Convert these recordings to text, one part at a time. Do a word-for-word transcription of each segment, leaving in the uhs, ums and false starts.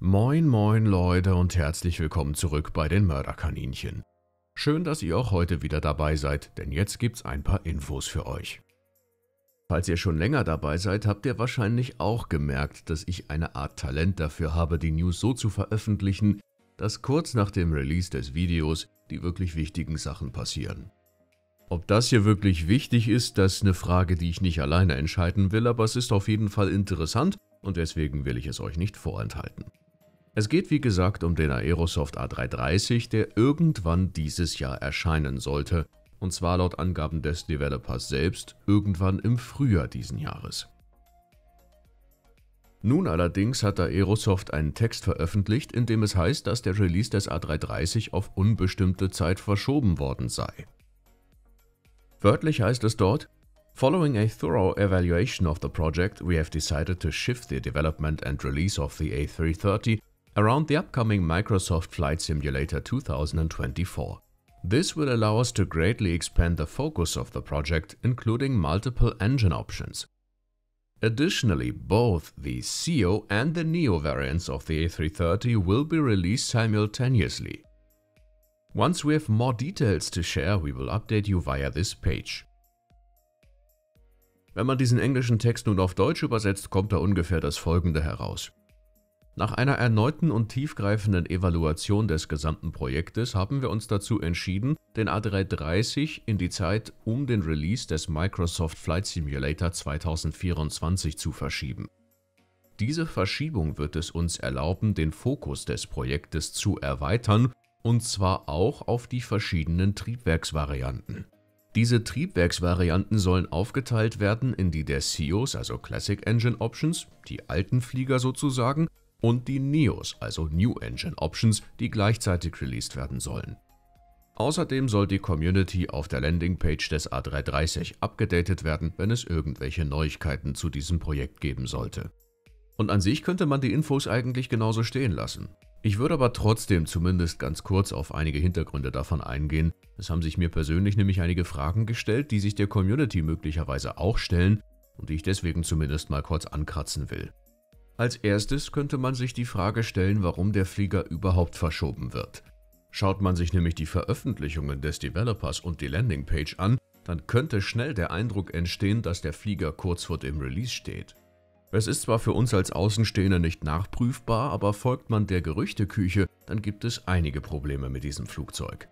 Moin moin Leute und herzlich willkommen zurück bei den Mörderkaninchen. Schön, dass ihr auch heute wieder dabei seid, denn jetzt gibt's ein paar Infos für euch. Falls ihr schon länger dabei seid, habt ihr wahrscheinlich auch gemerkt, dass ich eine Art Talent dafür habe, die News so zu veröffentlichen, dass kurz nach dem Release des Videos die wirklich wichtigen Sachen passieren. Ob das hier wirklich wichtig ist, das ist eine Frage, die ich nicht alleine entscheiden will, aber es ist auf jeden Fall interessant und deswegen will ich es euch nicht vorenthalten. Es geht wie gesagt um den Aerosoft A drei dreißig, der irgendwann dieses Jahr erscheinen sollte, und zwar laut Angaben des Developers selbst irgendwann im Frühjahr diesen Jahres. Nun allerdings hat Aerosoft einen Text veröffentlicht, in dem es heißt, dass der Release des A drei dreißig auf unbestimmte Zeit verschoben worden sei. Wörtlich heißt es dort: Following a thorough evaluation of the project, we have decided to shift the development and release of the A three thirty around the upcoming Microsoft Flight Simulator two thousand twenty-four. This will allow us to greatly expand the focus of the project, including multiple engine options. Additionally, both the C O and the Neo variants of the A three thirty will be released simultaneously. Once we have more details to share, we will update you via this page. Wenn man diesen englischen Text nun auf Deutsch übersetzt, kommt da ungefähr das Folgende heraus. Nach einer erneuten und tiefgreifenden Evaluation des gesamten Projektes haben wir uns dazu entschieden, den A drei dreißig in die Zeit um den Release des Microsoft Flight Simulator zwanzig vierundzwanzig zu verschieben. Diese Verschiebung wird es uns erlauben, den Fokus des Projektes zu erweitern, und zwar auch auf die verschiedenen Triebwerksvarianten. Diese Triebwerksvarianten sollen aufgeteilt werden in die der C Os, also Classic Engine Options, die alten Flieger sozusagen, und die Neos, also New Engine Options, die gleichzeitig released werden sollen. Außerdem soll die Community auf der Landingpage des A drei dreißig abgedatet werden, wenn es irgendwelche Neuigkeiten zu diesem Projekt geben sollte. Und an sich könnte man die Infos eigentlich genauso stehen lassen. Ich würde aber trotzdem zumindest ganz kurz auf einige Hintergründe davon eingehen. Es haben sich mir persönlich nämlich einige Fragen gestellt, die sich der Community möglicherweise auch stellen und die ich deswegen zumindest mal kurz ankratzen will. Als erstes könnte man sich die Frage stellen, warum der Flieger überhaupt verschoben wird. Schaut man sich nämlich die Veröffentlichungen des Developers und die Landingpage an, dann könnte schnell der Eindruck entstehen, dass der Flieger kurz vor dem Release steht. Es ist zwar für uns als Außenstehende nicht nachprüfbar, aber folgt man der Gerüchteküche, dann gibt es einige Probleme mit diesem Flugzeug.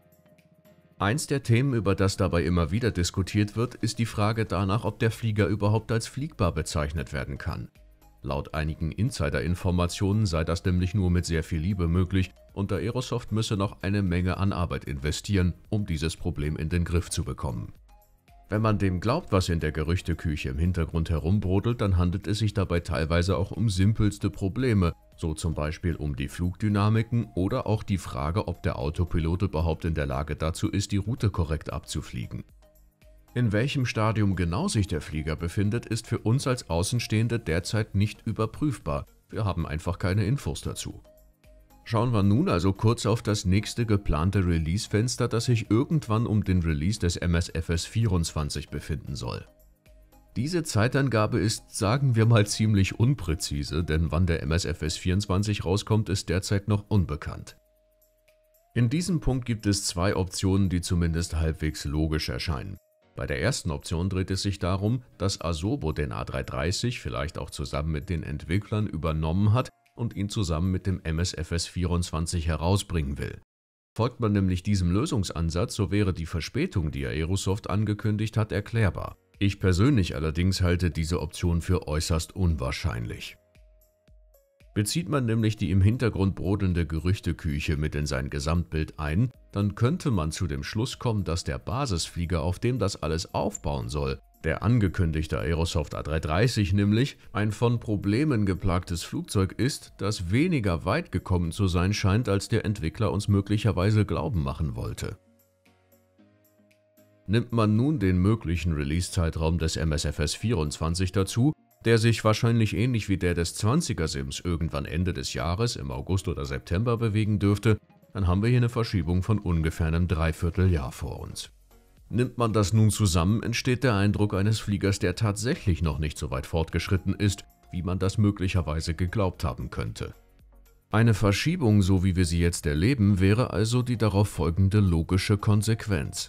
Eins der Themen, über das dabei immer wieder diskutiert wird, ist die Frage danach, ob der Flieger überhaupt als fliegbar bezeichnet werden kann. Laut einigen Insider-Informationen sei das nämlich nur mit sehr viel Liebe möglich und Aerosoft müsse noch eine Menge an Arbeit investieren, um dieses Problem in den Griff zu bekommen. Wenn man dem glaubt, was in der Gerüchteküche im Hintergrund herumbrodelt, dann handelt es sich dabei teilweise auch um simpelste Probleme, so zum Beispiel um die Flugdynamiken oder auch die Frage, ob der Autopilot überhaupt in der Lage dazu ist, die Route korrekt abzufliegen. In welchem Stadium genau sich der Flieger befindet, ist für uns als Außenstehende derzeit nicht überprüfbar. Wir haben einfach keine Infos dazu. Schauen wir nun also kurz auf das nächste geplante Release-Fenster, das sich irgendwann um den Release des M S F S vierundzwanzig befinden soll. Diese Zeitangabe ist, sagen wir mal, ziemlich unpräzise, denn wann der M S F S vierundzwanzig rauskommt, ist derzeit noch unbekannt. In diesem Punkt gibt es zwei Optionen, die zumindest halbwegs logisch erscheinen. Bei der ersten Option dreht es sich darum, dass Asobo den A drei dreißig vielleicht auch zusammen mit den Entwicklern übernommen hat und ihn zusammen mit dem M S F S vierundzwanzig herausbringen will. Folgt man nämlich diesem Lösungsansatz, so wäre die Verspätung, die Aerosoft angekündigt hat, erklärbar. Ich persönlich allerdings halte diese Option für äußerst unwahrscheinlich. Bezieht man nämlich die im Hintergrund brodelnde Gerüchteküche mit in sein Gesamtbild ein, dann könnte man zu dem Schluss kommen, dass der Basisflieger, auf dem das alles aufbauen soll, der angekündigte Aerosoft A drei dreißig nämlich, ein von Problemen geplagtes Flugzeug ist, das weniger weit gekommen zu sein scheint, als der Entwickler uns möglicherweise glauben machen wollte. Nimmt man nun den möglichen Release-Zeitraum des M S F S vierundzwanzig dazu, der sich wahrscheinlich ähnlich wie der des zwanziger Sims irgendwann Ende des Jahres im August oder September bewegen dürfte, dann haben wir hier eine Verschiebung von ungefähr einem Dreivierteljahr vor uns. Nimmt man das nun zusammen, entsteht der Eindruck eines Fliegers, der tatsächlich noch nicht so weit fortgeschritten ist, wie man das möglicherweise geglaubt haben könnte. Eine Verschiebung, so wie wir sie jetzt erleben, wäre also die darauf folgende logische Konsequenz.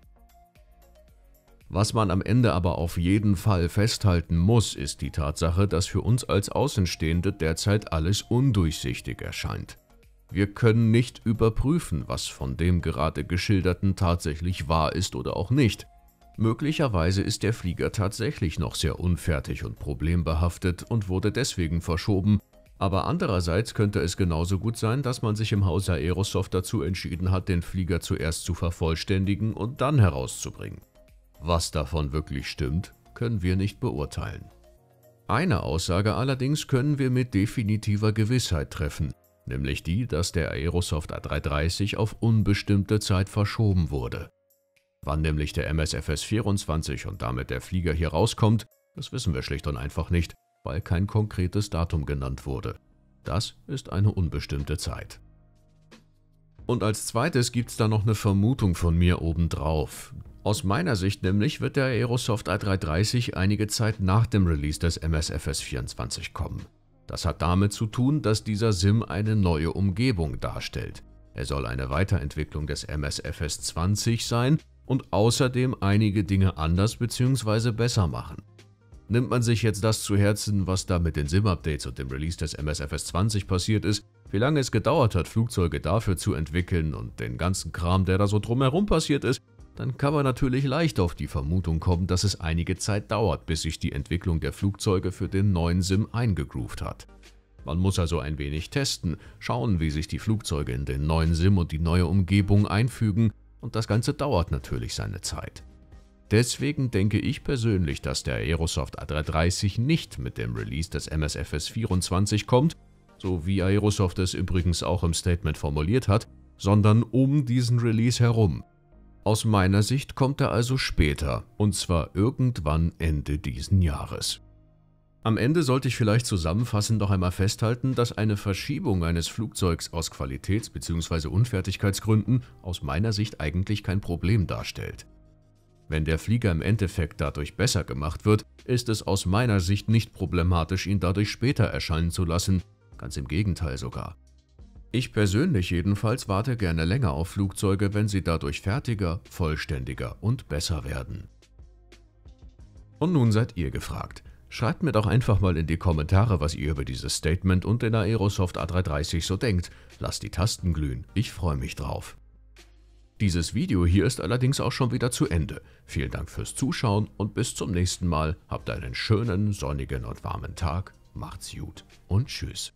Was man am Ende aber auf jeden Fall festhalten muss, ist die Tatsache, dass für uns als Außenstehende derzeit alles undurchsichtig erscheint. Wir können nicht überprüfen, was von dem gerade Geschilderten tatsächlich wahr ist oder auch nicht. Möglicherweise ist der Flieger tatsächlich noch sehr unfertig und problembehaftet und wurde deswegen verschoben, aber andererseits könnte es genauso gut sein, dass man sich im Hause Aerosoft dazu entschieden hat, den Flieger zuerst zu vervollständigen und dann herauszubringen. Was davon wirklich stimmt, können wir nicht beurteilen. Eine Aussage allerdings können wir mit definitiver Gewissheit treffen, nämlich die, dass der Aerosoft A drei dreißig auf unbestimmte Zeit verschoben wurde. Wann nämlich der M S F S vierundzwanzig und damit der Flieger hier rauskommt, das wissen wir schlicht und einfach nicht, weil kein konkretes Datum genannt wurde. Das ist eine unbestimmte Zeit. Und als zweites gibt es da noch eine Vermutung von mir obendrauf. Aus meiner Sicht nämlich wird der Aerosoft A drei dreißig einige Zeit nach dem Release des M S F S vierundzwanzig kommen. Das hat damit zu tun, dass dieser Sim eine neue Umgebung darstellt. Er soll eine Weiterentwicklung des M S F S zwanzig sein und außerdem einige Dinge anders bzw. besser machen. Nimmt man sich jetzt das zu Herzen, was da mit den Sim-Updates und dem Release des M S F S zwanzig passiert ist, wie lange es gedauert hat, Flugzeuge dafür zu entwickeln und den ganzen Kram, der da so drumherum passiert ist, dann kann man natürlich leicht auf die Vermutung kommen, dass es einige Zeit dauert, bis sich die Entwicklung der Flugzeuge für den neuen Sim eingegroovt hat. Man muss also ein wenig testen, schauen, wie sich die Flugzeuge in den neuen Sim und die neue Umgebung einfügen, und das Ganze dauert natürlich seine Zeit. Deswegen denke ich persönlich, dass der Aerosoft A drei dreißig nicht mit dem Release des M S F S vierundzwanzig kommt, so wie Aerosoft es übrigens auch im Statement formuliert hat, sondern um diesen Release herum. Aus meiner Sicht kommt er also später, und zwar irgendwann Ende diesen Jahres. Am Ende sollte ich vielleicht zusammenfassend noch einmal festhalten, dass eine Verschiebung eines Flugzeugs aus Qualitäts- bzw. Unfertigkeitsgründen aus meiner Sicht eigentlich kein Problem darstellt. Wenn der Flieger im Endeffekt dadurch besser gemacht wird, ist es aus meiner Sicht nicht problematisch, ihn dadurch später erscheinen zu lassen, ganz im Gegenteil sogar. Ich persönlich jedenfalls warte gerne länger auf Flugzeuge, wenn sie dadurch fertiger, vollständiger und besser werden. Und nun seid ihr gefragt. Schreibt mir doch einfach mal in die Kommentare, was ihr über dieses Statement und den Aerosoft A drei dreißig so denkt. Lasst die Tasten glühen, ich freue mich drauf. Dieses Video hier ist allerdings auch schon wieder zu Ende. Vielen Dank fürs Zuschauen und bis zum nächsten Mal. Habt einen schönen, sonnigen und warmen Tag. Macht's gut und tschüss.